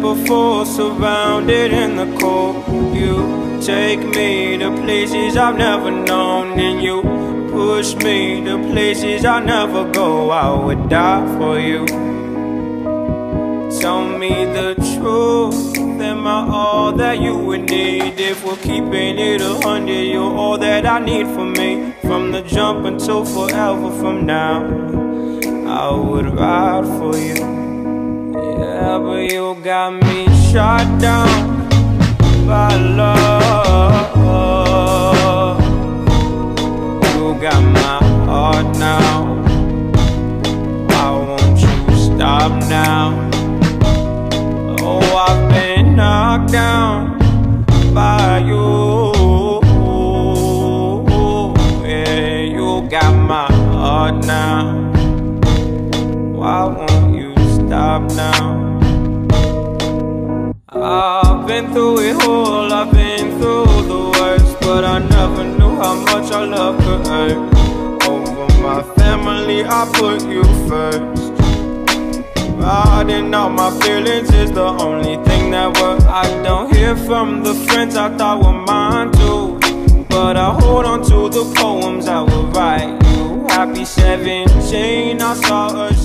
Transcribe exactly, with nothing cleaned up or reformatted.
before, surrounded in the cold. You take me to places I've never known, and you push me to places I'll never go. I would die for you. Tell me the truth, am I all that you would need? If we're keeping it a hundred, you're all that I need for me. From the jump until forever from now, I would ride for you. Yeah, but you got me shot down by love. You got my heart now. Why won't you stop now? Oh, I've been knocked down by you. Yeah, you got my heart now. Why won't you stop now? I've been through it all, I've been through the worst, but I never knew how much our love could hurt. Over my family, I put you first. Riding out my feelings is the only thing that works. I don't hear from the friends I thought were mine too, but I hold on to the poems I would write you. Happy seventeen, I saw a